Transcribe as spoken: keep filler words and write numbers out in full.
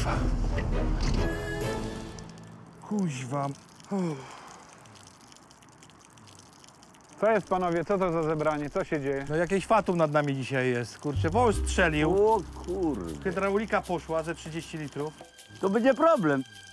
Kuźwa. Kuźwa. Co jest, panowie? Co to za zebranie? Co się dzieje? No jakieś fatum nad nami dzisiaj jest, kurczę. Woł strzelił. O kurde. Hydraulika poszła ze trzydzieści litrów. To będzie problem.